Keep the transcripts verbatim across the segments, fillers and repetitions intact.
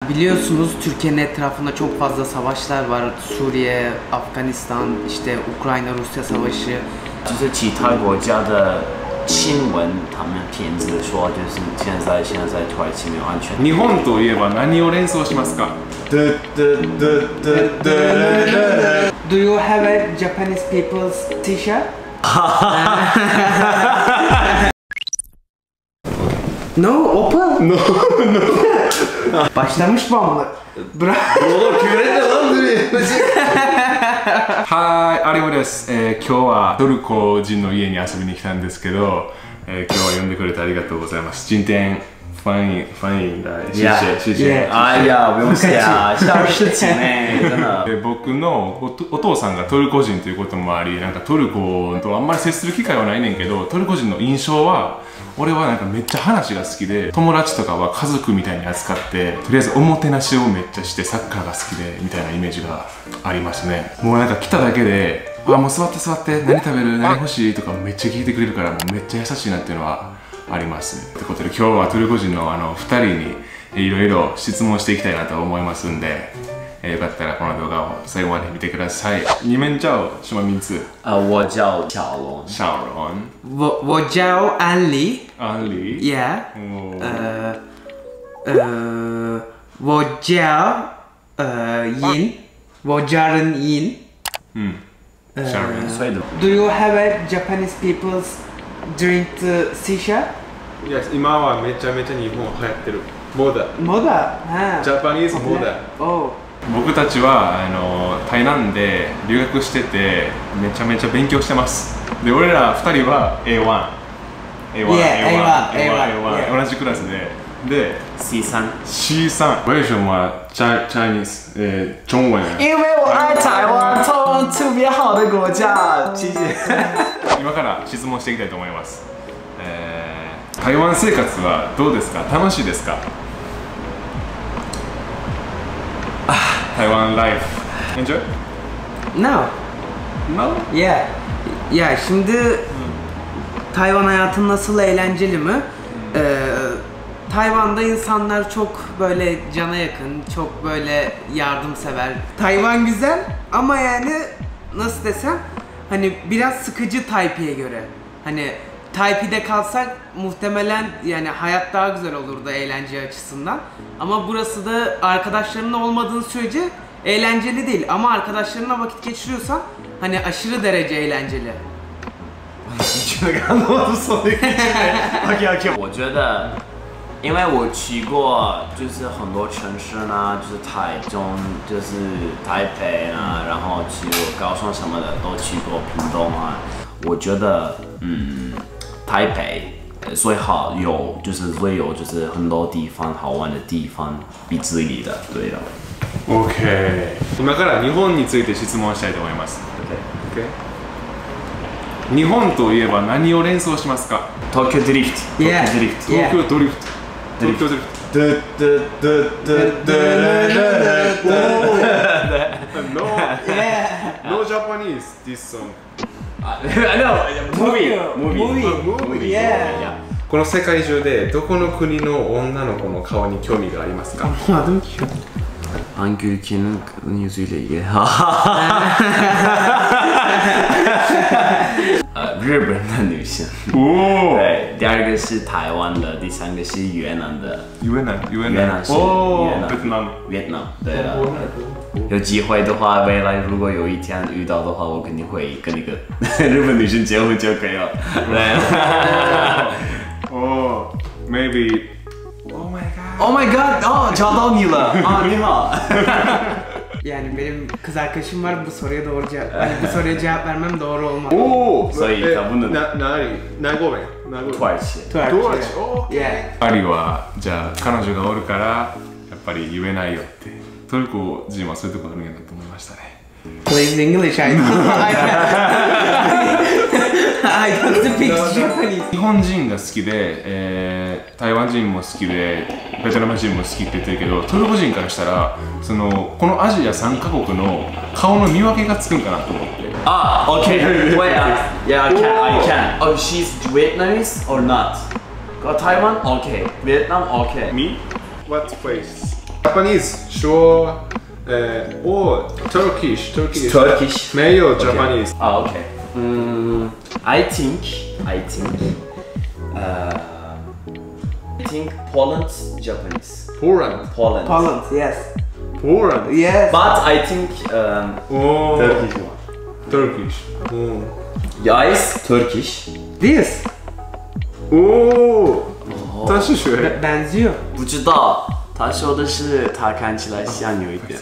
biliyorsunuz Türkiye'nin etrafında çok fazla savaşlar var. Suriye, Afganistan, işte Ukrayna-Rusya savaşı. 就是其他国家的新闻，他们片子说就是现在现在土耳其没有安全。 日本といえば何を連想しますか？ Do you have a Japanese people's T-shirt? No, Opel? No, no. Başlamış mı ama? Bravo. Oğlum küfür etme lan dur. はい、有馬です、えー、今日はトルコ人の家に遊びに来たんですけど、えー、今日は呼んでくれてありがとうございます。今天翻译翻译的谢谢谢谢。 哎呀，不用谢啊，小事情ね、真的。 で僕の お, お父さんがトルコ人ということもあり、なんかトルコとあんまり接する機会はないねんけど、トルコ人の印象は俺はなんかめっちゃ話が好きで、友達とかは家族みたいに扱って、とりあえずおもてなしをめっちゃしてサッカーが好きでみたいなイメージがありますね。もうなんか来ただけで、あ、もう座って座って、何食べる、何欲しいとかめっちゃ聞いてくれるから、もうめっちゃ優しいなっていうのはあります。ということで今日はトルコ人のあのふたりにいろいろ質問していきたいなと思いますんで、えー、よかったらこの動画を最後まで見てください。你们叫什么名字？ 啊，我叫小龙。 小龙。 我我叫安利。 安利。 Yeah。呃呃，我叫呃尹，我家人尹。 嗯。小人。 所以的。 Do you have a Japanese people's drink Shisha? Yes。今はめちゃめちゃ日本流行ってる。モダ。 モダ。 ジャパニーズモダ。 Oh。 僕たちはあの台南で留学しててめちゃめちゃ勉強してます。で俺らふたりは エーワン エーワン エーワン エーワン エーワン 同じクラスででシースリーシースリー 为什么在 Chinese 呃中文？ 因为我爱台湾，台湾特别好的国家。谢谢。 今から質問していきたいと思います。えー、台湾生活はどうですか？楽しいですか？Taiwan life. Enjoy? No. No? Yeah. Ya şimdi Tayvan hayatı nasıl, eğlenceli mi? Ee, Tayvan'da insanlar çok böyle cana yakın, çok böyle yardımsever. Tayvan güzel ama yani nasıl desem hani biraz sıkıcı Taipei'ye göre. Hani Taipei'de kalsak muhtemelen yani hayat daha güzel olurdu eğlence açısından. Ama burası da arkadaşlarının olmadığın sürece eğlenceli değil. Ama arkadaşlarınla vakit geçiriyorsan hani aşırı derece eğlenceli. 我觉得，因为我去过，就是很多城市呢，就是台中，就是台北啊，然后去过高雄什么的都去过，屏东啊。我觉得，嗯，台北最好有，就是最有，就是很多地方好玩的地方，比这里的，对的。 OK。今から日本について質問したいと思います。OK。日本といえば何を連想しますか？ 東京ドリフト。 東京ドリフト。 東京ドリフト。東京ドリフト。No Japanese this song. No, movie. Movie. Yeah. この世界中でどこの国の女の子の顔に興味がありますか？ Anladım ki. Hangi ülkenin yüzüyle ilgili? 呃，日本的女性。 哦。 对，第二个是台湾的，第三个是越南的。 越南，越南。 越南是哦。 越南。 越南。 越南，对的。有机会的话，未来如果有一天遇到的话，我肯定会跟一个日本女生结婚就可以了。对。 哦 ，maybe。Oh my god. Oh my god. 哦，找到你了。啊，你好。 Yani benim kız arkadaşım var, bu soruya doğru cevap, hani bu soruya cevap vermem doğru olmaz. Oo, 所以他不能。 な、なに、何語目？ 土耳其。 土耳其。 Yeah。パリはじゃあ彼女がおるからやっぱり言えないよって。トルコ人はそういうとこあるんやなと思いましたね。 Please English, I don't I don't speak Japanese. 日本人が好きで、えー、台湾人も好きで、ベトナム人も好きって言ってるけど、トルコ人からしたらそのこのアジアさんカ国の顔の見分けがつくんかなと思って。 あ、okay. Wait, yeah, I can, I can. Oh, she's Vietnamese or not? Got Taiwan? Okay. Vietnam? Okay. Me? What place? Japanese 说呃哦 Turkish Turkish Turkish. 没有 Japanese Ah, okay. Mm, I think, I think, uh, I think Poland, Japanese. Poland Poland. Poland, yes. Poland Yes. But I think um, おー Turkish one. Turkish うん Yes, Turkish. This. おお但是学 Be- benziyor. 不知道，他说的是他看起来像有一点。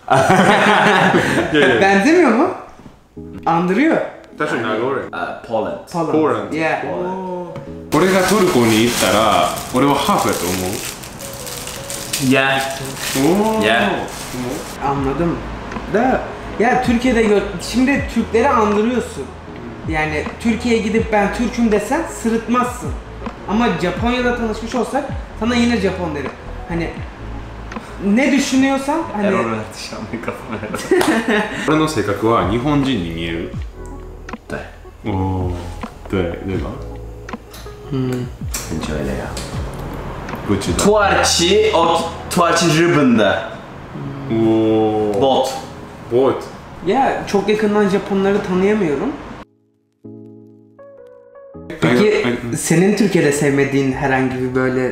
Benzemiyor mu? Andırıyor. 但是哪国人 Uh, Poland. Poland. Poland. Yeah. 俺がトルコに行ったら俺はハーフやと思う Yeah. おお Yeah. Anladım. Da ya Türkiye'de gör şimdi Türkleri andırıyorsun. Yani Türkiye'ye gidip ben Türk'üm desen sırıtmazsın. Ama Japonya'da tanışmış olsak sana yine Japon derim. Hani ne düşünüyorsan hani エロルなってしまうメカフォン。 俺の性格は日本人に見える对， おお对对吧很久了呀。 不知道土耳其哦，土耳其日本的おお bot。 Bot ya çok yakından Japonları tanıyamıyorum. Peki Ay- ay- senin Türkiye'de sevmediğin herhangi bir böyle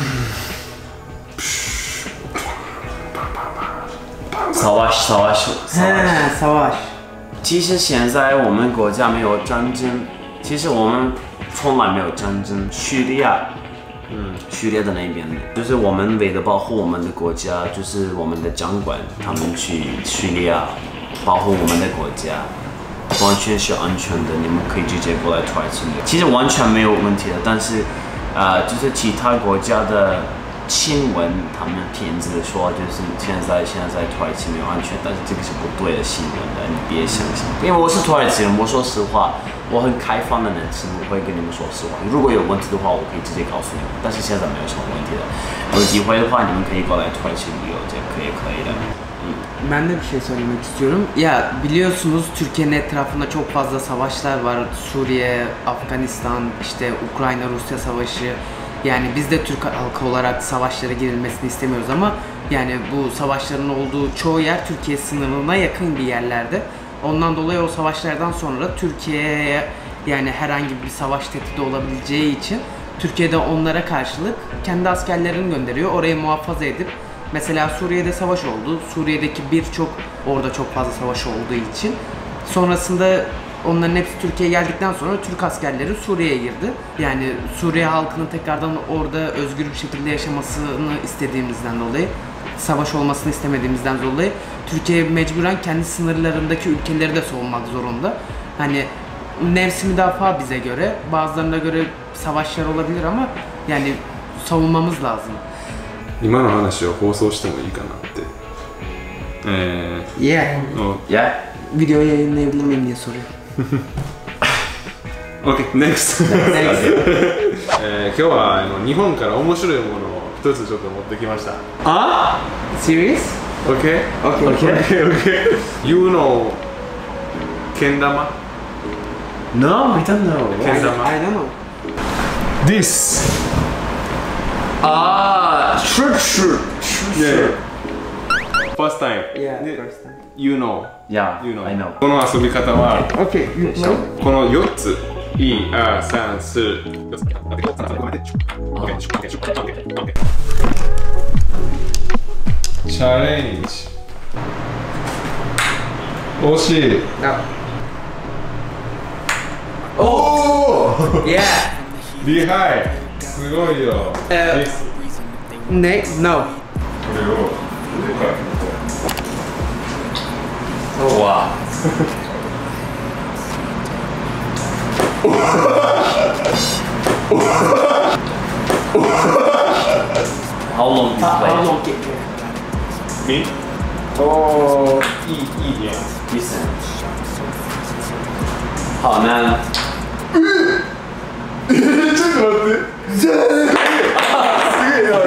上海，上海，上海。 he savaş. 其实现在我们国家没有战争，其实我们从来没有战争。叙利亚，嗯，叙利亚的那边的，就是我们为了保护我们的国家，就是我们的长官他们去叙利亚保护我们的国家，完全是安全的，你们可以直接过来土耳其。其实完全没有问题的，但是，呃，就是其他国家的。新闻他们骗子说，就是现在现在在土耳其没有安全，但是这个是不对的新闻的，你别相信。因为我是土耳其人，我说实话，我很开放的人是我会跟你们说实话。如果有问题的话，我可以直接告诉你们，但是现在没有什么问题的。有机会的话，你们可以过来土耳其旅游，这个可以可以的。 Ben de bir şey söylemek istiyorum. Ya biliyorsunuz Türkiye'nin etrafında çok fazla savaşlar var. Suriye, Afganistan, işte Ukrayna-Rusya savaşı. Yani biz de Türk halkı olarak savaşlara girilmesini istemiyoruz ama yani bu savaşların olduğu çoğu yer Türkiye sınırına yakın bir yerlerde. Ondan dolayı o savaşlardan sonra Türkiye'ye yani herhangi bir savaş tehdidi olabileceği için Türkiye'de onlara karşılık kendi askerlerini gönderiyor. Orayı muhafaza edip mesela Suriye'de savaş oldu. Suriye'deki birçok orada çok fazla savaş olduğu için sonrasında onların hepsi Türkiye'ye geldikten sonra Türk askerleri Suriye'ye girdi. Yani Suriye halkının tekrardan orada özgür bir şekilde yaşamasını istediğimizden dolayı, savaş olmasını istemediğimizden dolayı Türkiye mecburen kendi sınırlarındaki ülkeleri de savunmak zorunda. Hani nefsi müdafaa bize göre, bazılarına göre savaşlar olabilir ama yani savunmamız lazım. 今の話を放送してもいいかなってえ Yeah. ーお Yeah. Video yayınlayabilir miyim diye soruyor. OK NEXT えー今日はあの日本から面白いものを一つちょっと持ってきました Ah? Serious? OK? Okay. OK OK You know けん玉 No, I don't know. けん玉 I don't know. This Ah, sure, sure, Yeah First time Yeah, で first time. You know Yeah, You know I know. この遊び方は Okay, you play. このよっついあさんすチャレンジ惜しい No. Oh! Yeah. リハイすごいよ、 え This Ne? No. これを哇， How long you play? How long it? みおーいいいいね Listen. 好难。 ちょっと待ってすげえよ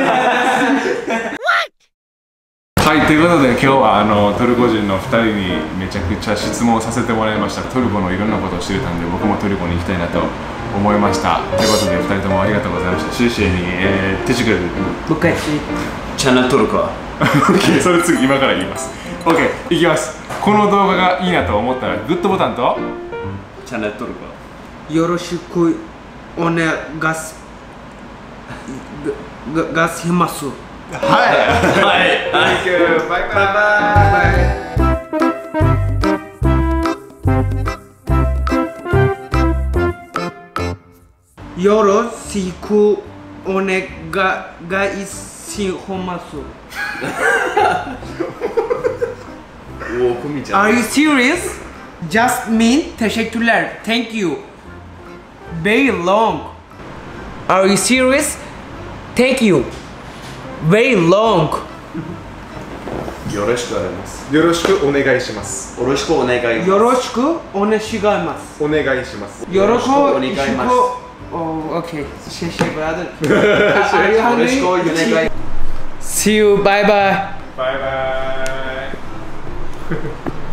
はい、ということで今日はあのトルコ人のふたりにめちゃくちゃ質問させてもらいました。トルコのいろんなことを知れたんで僕もトルコに行きたいなと思いました。ということでふたりともありがとうございました。シェイシェイに、えー、テシクル Look at you. Channel Turco. OK それ次今から言います OK いきます。この動画がいいなと思ったらグッドボタンとチャンネル登録よろしくお願いがします。 はいはいはいバイバイよろしくお願いします。Are you serious? Jasmine, teşekkürler. Thank you. Very long. Are you serious? Thank you. Very long. よろしくお願いしますよろしくお願いしますよろしくお願いしますよろしくお願いします。 お願いしますよろしくお願いします。 Oh, okay. 谢谢 brother. Are you よろし hungry? くお願い See you. Bye bye. バイバイ